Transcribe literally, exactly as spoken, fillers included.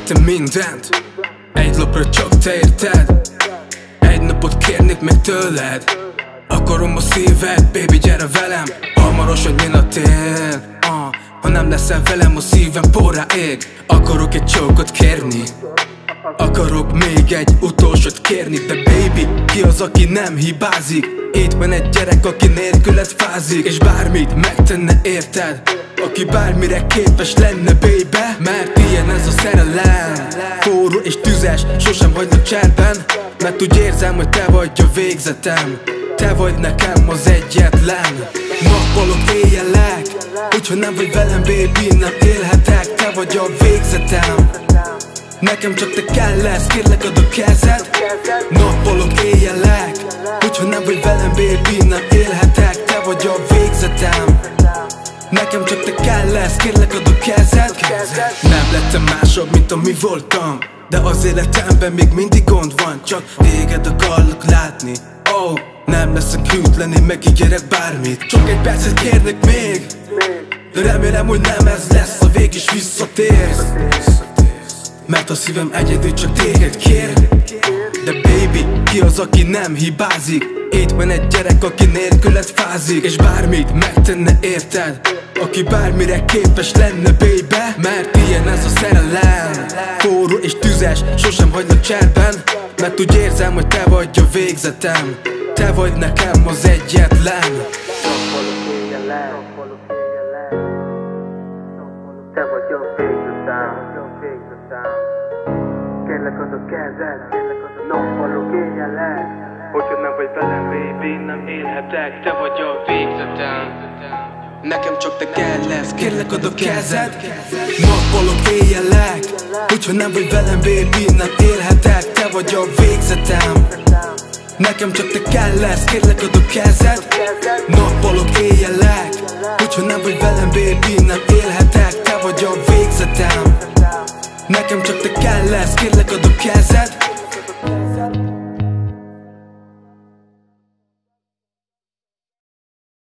elvittem mindent, egy lapra csak te érted. Egy napot kérnék meg tőled, akarom a szíved, baby gyere velem. Hamarosan jön a tél, uh, ha nem leszel velem a szívem porrá ég. Akarok egy csókot kérni, akarok még egy utolsót kérni. De baby, ki az, aki nem hibázik? Itt van egy gyerek, aki nélküled fázik, és bármit megtenne érted, aki bármire képes lenne, baby. Mert ilyen ez a szerelem, forró és tüzes, sosem hagylak cserben. Mert úgy érzem, hogy te vagy a végzetem, te vagy nekem az egyetlen. Nappalok, éjjelek, hogyha nem vagy velem, baby, nem élhetek. Te vagy a végzetem, nekem csak te kell lesz, kérlek add a kezed. Nappalok, éjjelek, hogyha nem vagy velem, baby, nem élhetek. Te vagy a végzetem, nekem csak te kell lesz, kérlek add a kezed. Nem lettem másabb, mint ami voltam, de az életemben még mindig gond van. Csak téged akarlak látni, oh, nem leszek hűtlen, én megígérek bármit. Csak egy percet kérnek még, de remélem, hogy nem ez lesz a vég, és visszatérsz. Mert a szívem egyedül csak téged kér. De baby, ki az, aki nem hibázik? Itt van egy gyerek, aki nélküled fázik, és bármit megtenne érted, aki bármire képes lenne, baby. Mert ilyen ez a szerelem, forró és tüzes, sosem hagylak cserben. Mert úgy érzem, hogy te vagy a végzetem, te vagy nekem az egyetlen. Te vagy a végzetem, kérlek add a kezed. Nappalok, éjjelek, hogyha nem vagy velem, baby, nem élhetek. Te vagy a végzetem, nekem csak te kell lesz, kérlek add a kezed. Nappalok, éjjelek, hogyha nem vagy velem, baby, nem élhetek. Te vagy a végzetem, nekem csak te kell lesz, kérlek add a kezed. Nappalok, éjjelek, hogyha nem vagy velem, baby, nem élhetek. Te vagy a végzetem, nekem csak te kell lesz, kérlek add a kezed.